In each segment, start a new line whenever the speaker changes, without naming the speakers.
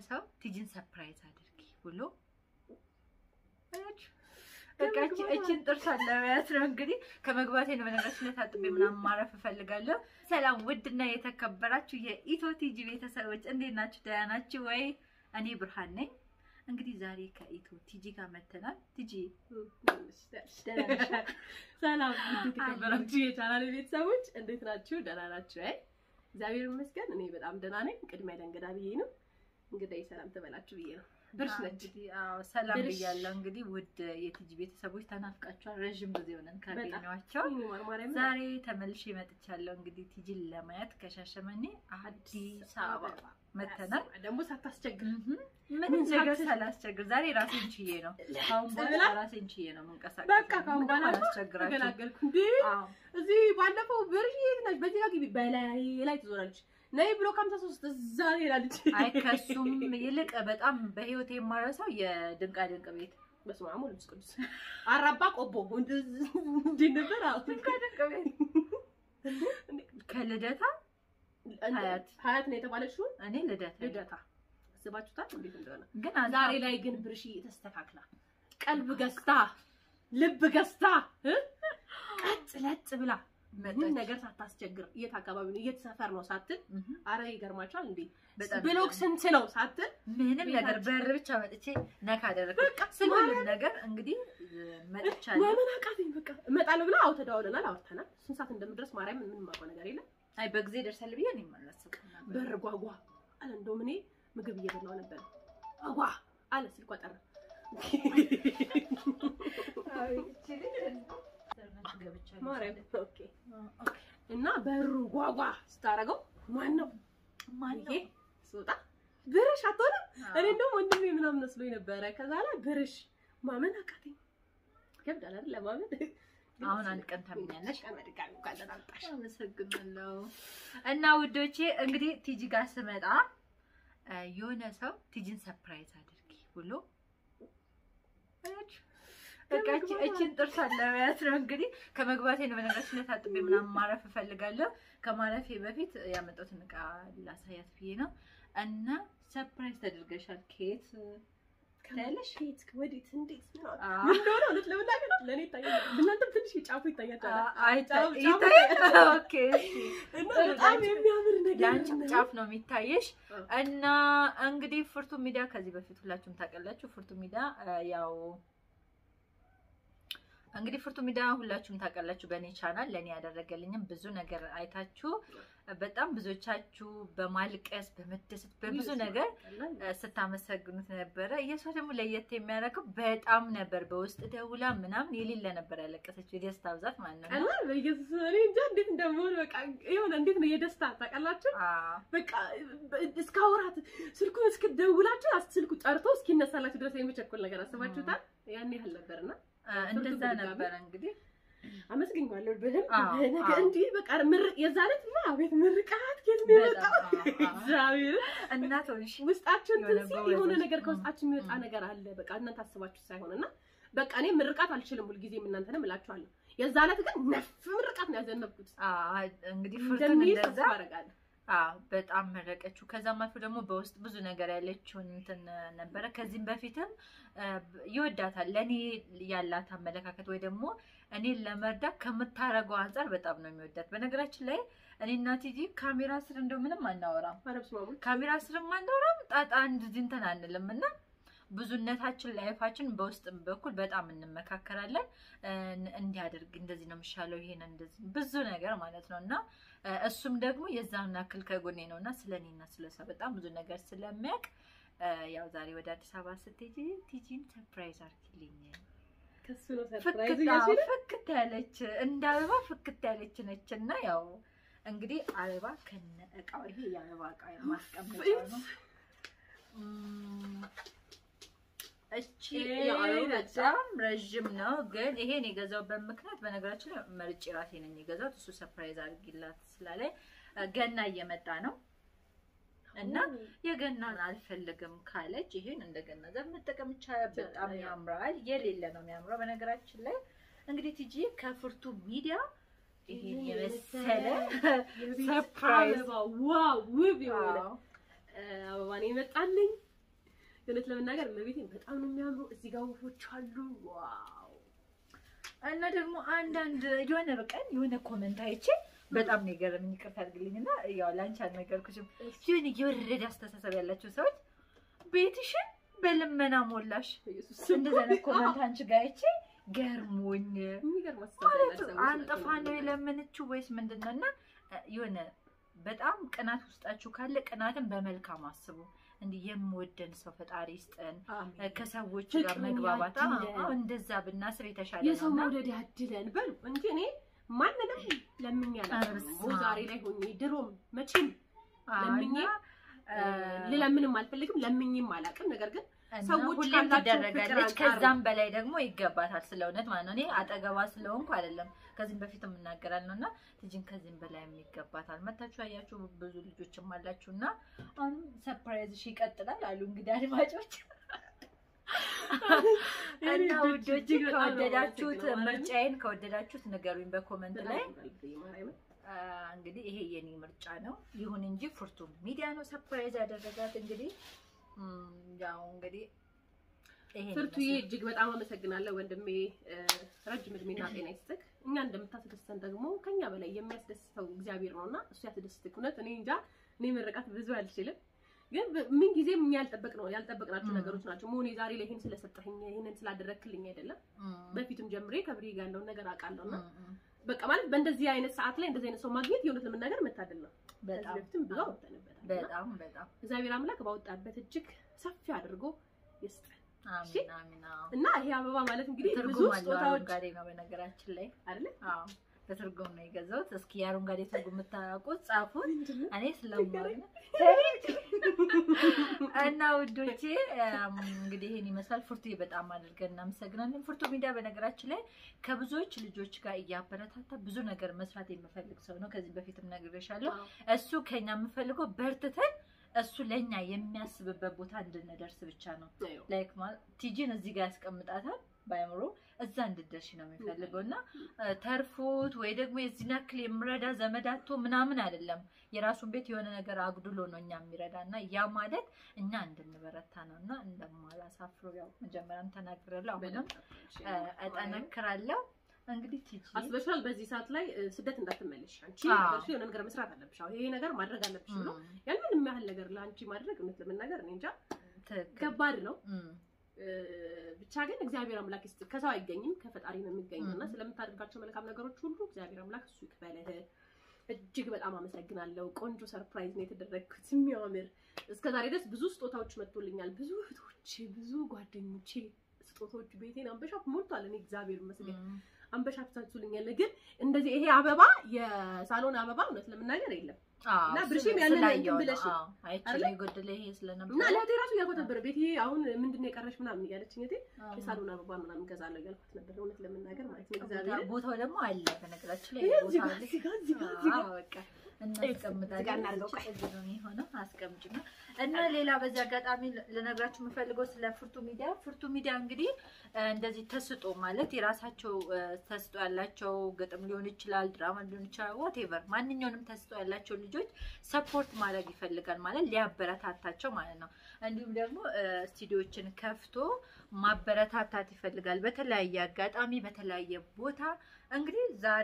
ሰው ቲጂን ሰርፕራይዝ አድርጊ ብሎ በቃ እቺን ጥርሷን ለማያት ነው እንግዲህ ከመግባቴ ነው በነገራችን ታጥቤ ምናምን ማረፍ ፈልጋለሁ። ሰላም ውድና የተከበራችሁ የኢትዮ ቲጂ ቤተሰቦች እንዴት ናችሁ? ደህና ናችሁ ወይ? እኔ ብርሃን ነኝ። እንግዲህ ዛሬ ከኢትዮ ቲጂ ጋር መተናል። ቲጂ
ሰላም ውድ የተከበራችሁ የቻናሌ ቤተሰቦች እንዴት ናችሁ? ደህና ናችሁ ወይ? እግዚአብሔር ይመስገን እኔ በጣም ደህና ነኝ። ቅድሚያ ለእንግዳ ብዬ ነው እንግዲህ ሰላም ተበላችሁ ብዬ ነው። ብርሽ ነች
ሰላም ብያለሁ። እንግዲህ ውድ የቲጂ ቤተሰቦች ተናፍቃችኋል። ረጅም ጊዜ ሆነን ካገኘኋቸው ዛሬ ተመልሼ መጥቻለሁ። እንግዲህ ቲጂን ለማየት ከሻሸመኔ አዲስ አበባ መተናል።
ደግሞ ሳታስቸግር
ምንም ነገር ሳላስቸግር ዛሬ ራሴን ችዬ ነው። አሁን በኋላ ራሴን ችዬ ነው መንቀሳቀስ።
በቃ ካሁን በኋላ አላስቸግራችሁ እንዴ? እዚህ ባለፈው ብርሽ ነች በዚህ ጋር ግቢ በላይ ትዞራለች። ነይ ብሎ 53 ዛሬ ሄዳለች።
አይ ከሱም ይልቅ በጣም በህይወት የማረሳው የድንቃ ድንቅ ቤት
በስመ አብ ወወልድ ወመንፈስ ቅዱስ አራባ ቆቦ እንዴ ነበር? አዎ ድንቃ ድንቅ ቤት
ከልደታ ሀያት ነው የተባለችው። እኔ ልደታ
አስባችሁታል እንዴት እንደሆነ።
ግን
ዛሬ ላይ ግን ብርሽ ተስተካክላ ቀልብ ገዝታ ልብ ገዝታ ቀጥ ለጥ ብላ ምን ነገር ሳታስቸግር የት አካባቢ ነው የት ሰፈር ነው ሳትል አረ ይገርማችኋል እንዴ ብሎክ ስንት ነው ሳትል
ምንም ነገር በር ብቻ መጥቼ ነካ አደረኩ። ስለዚህ ነገር እንግዲህ መጥቻለሁ።
ለምን አቃተኝ በቃ እመጣለሁ ብላ አው ተደዋውለናል አውርተናል። ስንት ሰዓት እንደምድረስ ማርያም ምንም ማቆ ነገር የለም።
አይ በጊዜ ደርሳል ብዬ ነው የማላስብ ነበር።
በር ጓጓ አለ እንደውም እኔ ምግብ እየበላሁ ነበር ጓጓ አለ ስልኳ ጠራ። አይ እቺ ማርያም ኦኬ እና በሩ ጓጓ ስታረገው ማን ነው ይሄ ሶጣ ብርሽ አትሆነ። እኔ እንደውም ወንድሜ ምናምን መስሎኝ ነበረ። ከዛ ላይ ብርሽ ማመን አቃተኝ። ከብዳል አይደል ለማመን።
አሁን አንድ ቀን ታምኛለሽ
ከመድጋሚ ካለታጣሽ
አመሰግናለሁ። እና ውዶቼ እንግዲህ ቲጂ ጋር ስመጣ የሆነ ሰው ቲጂን ሰርፕራይዝ አድርጊ ብሎ በቃ እቺን ጥርሷን ለማያት ነው እንግዲህ ከመግባቴ ነው በነገራችን ታጥቤ ምናምን ማረፍ ፈልጋለሁ። ከማረፌ በፊት ያመጣሁትን ዕቃ ላሳያት ብዬ ነው። እና ሰርፕራይዝ ተደርገሻል። ኬት ታያለሽ?
ኬት ወዲት እንዴት ነው እንደሆነ እውነት ለምናገር ለኔ ታያለሽ። እናንተም ትንሽ ጫፉ ይታያችኋል።
ኦኬ
በጣም የሚያምር ነገር
ያንቺ ጫፍ ነው የሚታየሽ። እና እንግዲህ ፍርቱ ሚዲያ ከዚህ በፊት ሁላችሁም ታውቃላችሁ። ፍርቱ ሚዲያ ያው እንግዲህ ፍርቱ ሚዲያ ሁላችሁም ታውቃላችሁ። በኔ ቻናል ለኔ ያደረገልኝም ብዙ ነገር አይታችሁ በጣም ብዙዎቻችሁ በማልቀስ በመደሰት በብዙ ነገር ስታመሰግኑት ነበረ። ኢየሱስ ደግሞ ለየት የሚያደርገው በጣም ነበር በውስጥ ደውላ ምናምን የሌለ ነበር ያለቀሰችው የደስታ ብዛት ማለት ነው።
እና በኢየሱስ እኔ እንጃ እንዴት እንደምሆን በቃ ይሁን እንዴት ነው የደስታ ታውቃላችሁ። በቃ እስካወራት ስልኩን እስክደውላችሁ ስልኩ ጠርቶ እስኪነሳላችሁ ድረስ የሚቸኮል ነገር አስባችሁታል። ያን ያህል ነበርና
እንደዛ ነበር እንግዲህ
አመስግኛለሁ በደንብ ነገር እንዴ በቃ ምርቅ የዛለት አቤት ምርቃት ከዚህ ነው እግዚአብሔር
እናቶች
ውስጣችሁን ትንሽ የሆነ ነገር ከውስጣችሁ የሚወጣ ነገር አለ። በቃ እናንተ ታስባችሁ ሳይሆንና በቃ እኔ ምርቃት አልችልም ሁሉ ጊዜ እናንተንም እላችኋለሁ። የዛለት ግን ነፍ ምርቃት ነው ያዘነብኩት።
እንግዲህ ፍርቱን እንደዛ አረጋለሁ። በጣም መረቀችው። ከዛም አልፎ ደግሞ በውስጥ ብዙ ነገር ያለችውን እንትን ነበረ። ከዚህም በፊትም ይወዳታል። ለኔ ያላት አመለካከት ወይ ደግሞ እኔ ለመርዳት ከምታረገው አንፃር በጣም ነው የሚወዳት። በነገራችን ላይ እኔና ቲጂ ካሜራ ስር እንደው ምንም አናወራም። ካሜራ ስርም አናወራም። ጣጣ እንደዚህ እንትን አንልምና ብዙነታችን ላይፋችን በውስጥ በኩል በጣም እንመካከራለን። እንዲያደርግ እንደዚህ ነው የሚሻለው ይሄን እንደዚህ ብዙ ነገር ማለት ነውና እሱም ደግሞ የዛን አክል ከጎኔ ነውና ስለኔና ስለሷ በጣም ብዙ ነገር ስለሚያውቅ ያው ዛሬ ወደ አዲስ አበባ ስትሄጂ ቲጂን ሰርፕራይዝ አድርጊልኝ
ከሱ ነው ሰርፕራይዝ ያሽለ
ፍክት ያለች እንደ አበባ ፍክት ያለች ነችና ያው እንግዲህ አበባ ከነ እቃው ይሄ የአበባ እቃ ማስቀመጫ ነው። እቺ በጣም ረጅም ነው ግን ይሄን የገዛውበት ምክንያት በነገራችን ላይ መርጬ ራሴ ነኝ የገዛሁት። እሱ ሰርፕራይዝ አድርጊላት ስላለኝ ገና እየመጣ ነው እና የገናን አልፈልግም ካለች ይሄን እንደገና ዘር መጠቀም ይቻላል። በጣም ያምራል። የሌለ ነው የሚያምረው። በነገራችን ላይ እንግዲህ ቲጂ ከፍርቱ ሚዲያ ይሄን የመሰለ ሰርፕራይዝ
ዋው ውብ ይሆናል። አበባኔ መጣልኝ እውነት ለመናገር እመቤቴን በጣም ነው የሚያምሩ። እዚህ ጋር ወፎች አሉ። ዋው!
እና ደግሞ አንዳንድ የሆነ በቀን የሆነ ኮሜንት አይቼ በጣም ነው የገረመኝ። ይቅርታ አድርግልኝና ያው ላንቺ አልነገርኩሽም። የሆነ የወረደ አስተሳሰብ ያላቸው ሰዎች ቤትሽን በልመና ሞላሽ እንደዛ ነው ኮሜንት አንቺ ጋር አይቼ ገርሞኝ።
የሚገርም አስተሳሰብ ያላቸው
አንጠፋ ነው የለመነችው ወይስ ምንድነውና የሆነ በጣም ቅናት ውስጣችሁ ካለ ቅናትን በመልካም አስቡ። እንዴ የምወደን ሰው ፈጣሪ ይስጠን፣ ከሰዎች ጋር መግባባት እንደዛ ብናስብ የተሻለ ነው።
የሰው መውደድ ያድለን በሉ እንጂ እኔ ማንንም ለምኛላ ዛሬ ላይ ሆኜ ድሮም መቼም ለምኜ ለምንም አልፈልግም፣ ለምኝም አላውቅም። ነገር ግን ሰዎች
ካላደረጋለች ከዛም በላይ ደግሞ ይገባታል። ስለእውነት ማለት ነው። እኔ አጠገባ ስለሆንኩ አይደለም ከዚህም በፊትም እናገራለሁና ልጅን ከዚህም በላይ ይገባታል። መታችሁ አያችሁ ብዙ ልጆችም አላችሁና አሁን ሰርፕራይዝሽ ይቀጥላል አሉ እንግዲህ አድማጮች። እና ውዶች ከወደዳችሁት ምርጫዬን ከወደዳችሁት ንገሩኝ በኮሜንት ላይ። እንግዲህ ይሄ የኔ ምርጫ ነው። ይሁን እንጂ ፍርቱ ሚዲያ ነው ሰርፕራይዝ ያደረጋት። እንግዲህ ያው እንግዲህ
ፍርቱዬ እጅግ በጣም አመሰግናለሁ ወንድሜ። ረጅም እድሜና ጤና ይስጥክ። እኛ እንደምታስደስተን ደግሞ ከኛ በላይ የሚያስደስተው እግዚአብሔር ነውና እሱ ያስደስትክ። እውነት እኔ እንጃ እኔ መረቃት ብዙ አልችልም፣ ግን ምን ጊዜም ያልጠበቅናቸው ነገሮች ናቸው። ሞኔ ዛሬ ላይ ይሄን ስለሰጠኸኝ ይሄንን ስላደረክልኝ አይደለም፣ በፊትም ጀምሬ ከብሬ ጋር ያለውን ነገር አውቃለሁና በቃ ማለት በእንደዚህ አይነት ሰዓት ላይ እንደዚህ አይነት ሰው ማግኘት የእውነት ለመናገር መታደል ነው። በጣም ብዙ አውጥተንበታል። በጣም እግዚአብሔር አምላክ ባወጣበት እጅግ ሰፊ አድርጎ ይስጠን። አሜን አሜን። እና ይሄ አበባ ማለት እንግዲህ ብዙ ስጦታዎች ጋር ነው በነገራችን ላይ አይደል? አዎ በትርጉም ነው የገዛሁት። እስኪ የአረንጓዴ ትርጉም የምታውቁት ጻፉት። እኔ ስለማውቅ እና ውዶቼ እንግዲህ ይሄን ይመስላል። ፍርቱዬ በጣም አድርገን እናመሰግናለን። ፍርቱ ሚዲያ በነገራችን ላይ ከብዙዎች ልጆች ጋር እያበረታታ ብዙ ነገር መስራት የሚፈልግ ሰው ነው። ከዚህ በፊትም ነግሬሻለሁ። እሱ ከኛ የምፈልገው በርትተን እሱ ለኛ የሚያስብበት ቦታ እንድንደርስ ብቻ ነው። ላይክ ማለት ቲጂን እዚህ ጋር ያስቀምጣታል ባይምሮ እዛ እንድደርሽ ነው የሚፈልገውና ተርፎት ወይ ደግሞ የዚህን ያክል የምረዳ ዘመዳቶ ምናምን አይደለም። የራሱን ቤት የሆነ ነገር አጉድሎ ነው እኛ የሚረዳና ያ ማለት እኛ እንድንበረታ ነውና እንደማላሳፍረው ያው መጀመሪያም ተናግሬያለሁ፣ አሁንም እጠነክራለሁ። እንግዲህ ቲጂ አስበሻል በዚህ ሰዓት ላይ ስደት እንዳትመለሽ አንቺ እሺ የሆነ ነገር መስራት አለብሽ። አሁን ይሄ ነገር ማድረግ አለብሽ ነው ያንን የሚያህል ነገር ለአንቺ ማድረግ እውነት ለመናገር እኔ እንጃ ከባድ ነው። ብቻ ግን እግዚአብሔር አምላክ ይስጥ። ከሰው አይገኝም ከፈጣሪ ነው የሚገኘውና ስለምታደርጋቸው መልካም ነገሮች ሁሉ እግዚአብሔር አምላክ እሱ ይክፈልህ። እጅግ በጣም አመሰግናለሁ። ቆንጆ ሰርፕራይዝ ነው የተደረግኩት የሚያምር። እስከዛሬ ድረስ ብዙ ስጦታዎች መጥቶልኛል። ብዙ እህቶቼ ብዙ ጓደኞቼ ስጦታዎች ቤቴን አንበሻፍ ሞልቷል። እኔ እግዚአብሔር ይመስገን አንበሻፍ ታችሁልኛል። ግን እንደዚህ ይሄ አበባ የሳሎን አበባ እውነት ለምናገር የለም እና ብርሽም ያንን እንትን ብለሽ
አይቼ ጎደለ ይሄ ስለነበር
እና ለቴ ራሱ ያቆ ነበር ቤቴ አሁን ምንድነው የቀረሽ ምናምን እያለችኝ እቴ የሳሎን አበባ ምናምን ገዛለሁ ያልኩት ነበር እውነት ለምናገር ማለት ነው። እግዚአብሔር
ቦታው ደግሞ አለ በነገራችን ላይ ቦታው አለ። በቃ እናስቀምጣለን እዚህ ነው የሚሆነው። አስቀምጪና እና ሌላ በዚህ አጋጣሚ ልነግራችሁ የምፈልገው ስለ ፍርቱ ሚዲያ እንግዲህ እንደዚህ ተስጦ ማለት የራሳቸው ተስጦ ያላቸው ግጥም ሊሆን ይችላል፣ ድራማ ሊሆን ይችላል፣ whatever ማንኛውንም ተስጦ ያላቸው ልጆች ሰፖርት ማድረግ ይፈልጋል ማለት ሊያበረታታቸው ማለት ነው። እንዲሁም ደግሞ ስቱዲዮችን ከፍቶ ማበረታታት ይፈልጋል በተለያየ አጋጣሚ በተለያየ ቦታ። እንግዲህ ዛሬ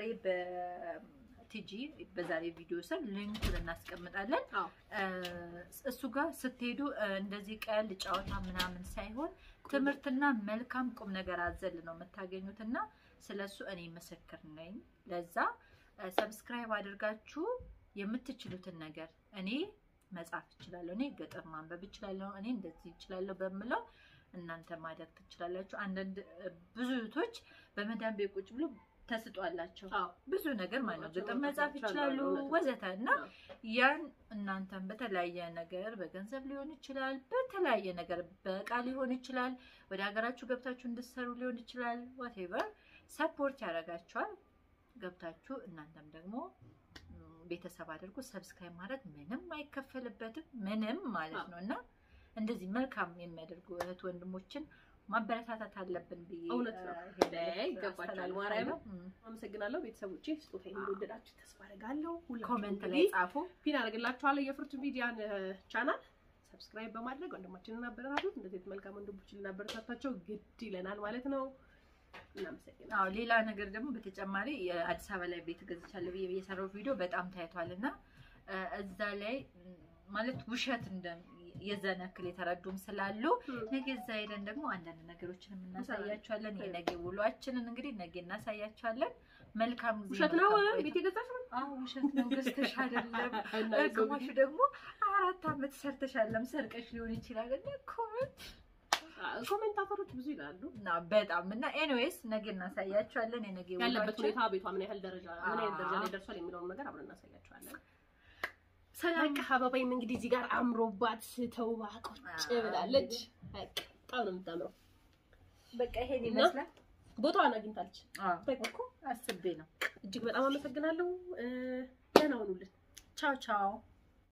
ቲጂ በዛሬ ቪዲዮ ስር ሊንኩን እናስቀምጣለን። እሱ ጋር ስትሄዱ እንደዚህ ቀል ጫውታ ምናምን ሳይሆን ትምህርትና መልካም ቁም ነገር አዘል ነው የምታገኙትና ስለሱ እኔ ምስክር ነኝ። ለዛ ሰብስክራይብ አድርጋችሁ የምትችሉትን ነገር እኔ መጻፍ እችላለሁ፣ እኔ ገጠር ማንበብ እችላለሁ፣ እኔ እንደዚህ እችላለሁ በመለው እናንተ ማድረግ ትችላላችሁ። አንዳንድ ብዙ እህቶች በመዳም ቤት ቁጭ ብሎ ተስጧላቸው ብዙ ነገር ማለት ነው ግጥም መጻፍ ይችላሉ ወዘተና ያን እናንተም በተለያየ ነገር በገንዘብ ሊሆን ይችላል፣ በተለያየ ነገር በቃል ሊሆን ይችላል፣ ወደ ሀገራችሁ ገብታችሁ እንድትሰሩ ሊሆን ይችላል፣ whatever ሰፖርት ያደርጋችኋል። ገብታችሁ እናንተም ደግሞ ቤተሰብ አድርጉ። ሰብስክራይብ ማድረግ ምንም አይከፈልበትም ምንም ማለት ነውና እንደዚህ መልካም የሚያደርጉ እህት ወንድሞችን ማበረታታት አለብን ብዬ
እውነት ነው ይገባችኋል። ማርያም አመሰግናለሁ። ቤተሰቦቼ ስጦታዬን እንደወደዳችሁ ተስፋ አደርጋለሁ።
ኮሜንት ላይ ጻፉ፣
ፒን አደርግላችኋለሁ የፍርቱ ሚዲያን ቻናል ሰብስክራይብ በማድረግ ወንድማችንን አበረታቱት። እንደዚህ መልካም ወንድሞችን ልናበረታታቸው ግድ ይለናል ማለት ነው። እናመሰግናለን።
አዎ ሌላ ነገር ደግሞ በተጨማሪ አዲስ አበባ ላይ ቤት ገዝቻለሁ ብዬ የሰራው ቪዲዮ በጣም ታይቷልና እዛ ላይ ማለት ውሸት የዛን ያክል የተረዱም ስላሉ ነገ እዛ ሄደን ደግሞ አንዳንድ ነገሮችን እናሳያቸዋለን። የነገ ውሏችንን እንግዲህ ነገ እናሳያቸዋለን። መልካም ጊዜ።
ውሸት ነው ቤት የገዛሽ ነው?
አዎ ውሸት ነው። ገዝተሽ አይደለም። ግማሹ ደግሞ 4 አመት ሰርተሻለም ሰርቀሽ ሊሆን ይችላል እና
ኮሜንታተሮች ብዙ ይላሉ
እና በጣም እና ኤኒዌይስ ነገ እናሳያቸዋለን። የነገ ውሏችን
ያለበት ሁኔታ ቤቷ ምን ያህል ደረጃ ላይ ደርሷል የሚለውን ነገር አብረን እናሳያቸዋለን። ሰላም ሀባባይም እንግዲህ እዚህ ጋር አምሮባት ተውባ ቁጭ ብላለች። በጣም ነው የምታምረው።
በቃ ይሄን ይመስላል።
ቦታዋን አግኝታለች።
በቃ እኮ አስቤ ነው።
እጅግ በጣም አመሰግናለሁ። ደህና ሁኑልን።
ቻው ቻው።